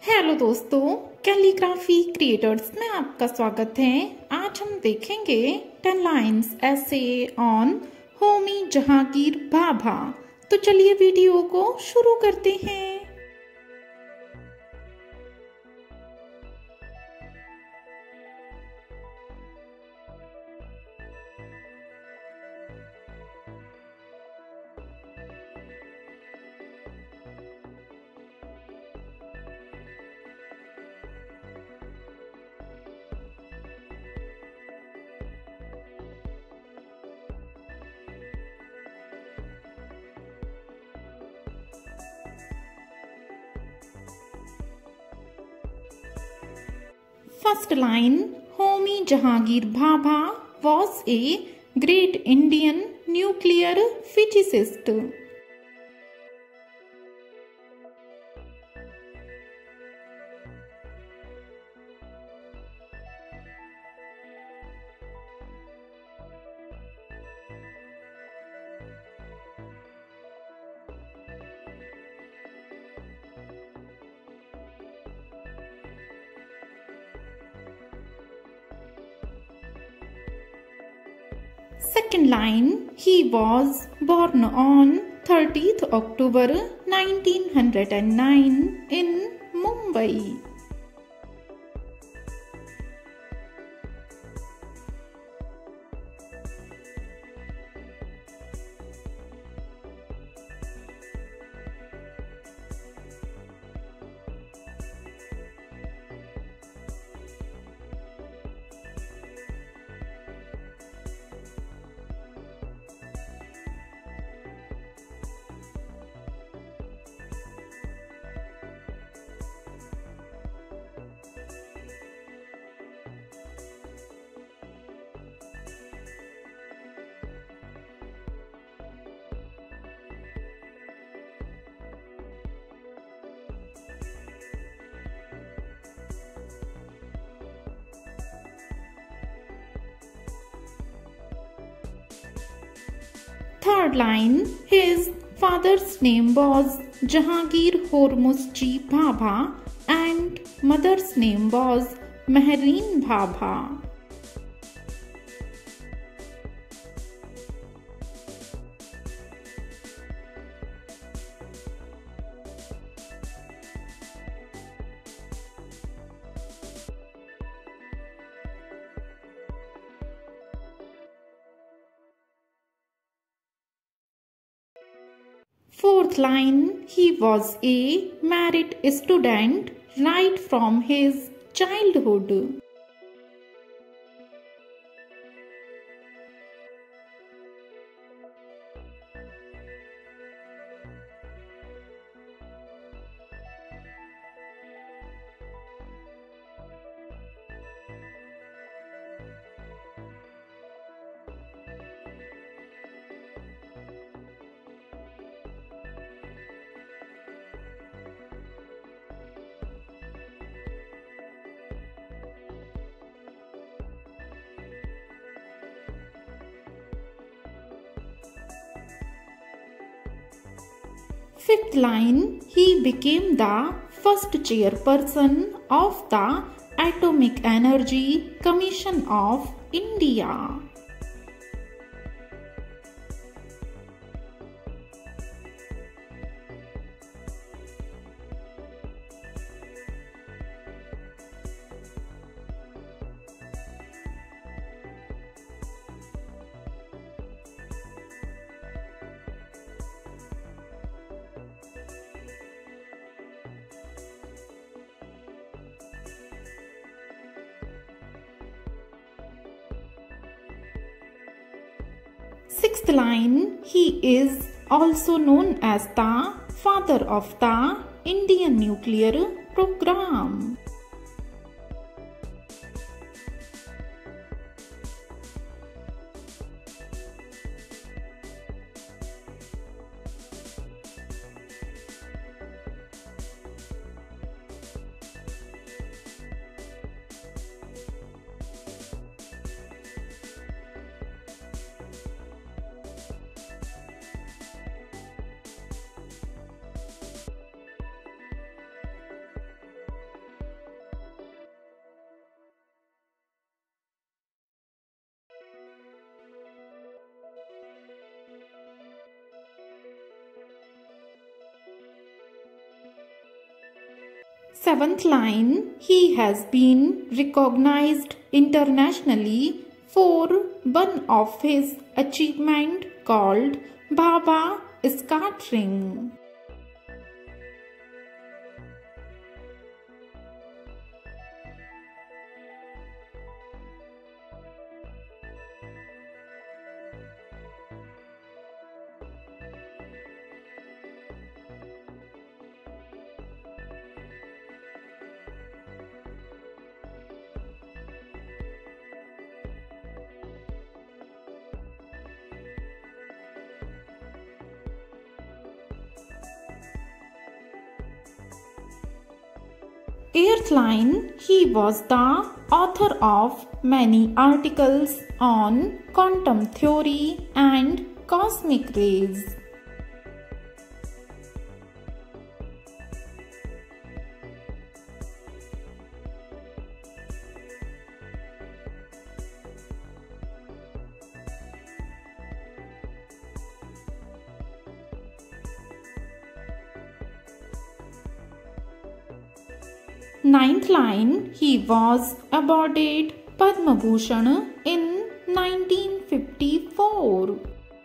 Hello दोस्तों, calligraphy creators में आपका स्वागत है। आज हम देखेंगे 10 लाइन्स ऐसे ऑन होमी जहांगीर भाभा। तो चलिए वीडियो को शुरू करते हैं। First line, Homi Jahangir Bhabha was a great Indian nuclear physicist. Second line, he was born on 30th October 1909 in Mumbai. Third line, his father's name was Jahangir Hormusji Bhabha and mother's name was Mehreen Bhabha. Fourth line, he was a married student right from his childhood. Fifth line, he became the first chairperson of the Atomic Energy Commission of India. Sixth line, he is also known as the father of the Indian nuclear program. Seventh line, he has been recognized internationally for one of his achievement called Bhabha scattering. Eighth line, he was the author of many articles on quantum theory and cosmic rays. Ninth line, he was awarded Padma Bhushan in 1954.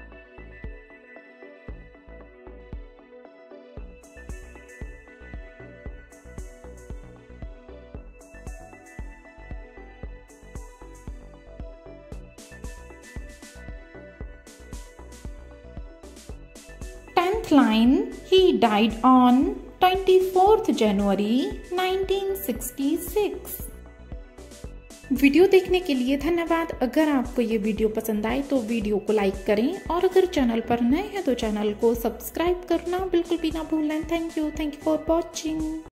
Tenth line, he died on 24th January 1966. Video देखने के लिए धन्यवाद। अगर आपको ये video पसंद आए तो वीडियो को लाइक करें और अगर चैनल पर नए हैं तो चैनल को सब्सक्राइब करना बिल्कुल भी ना भूलें। Thank you for watching.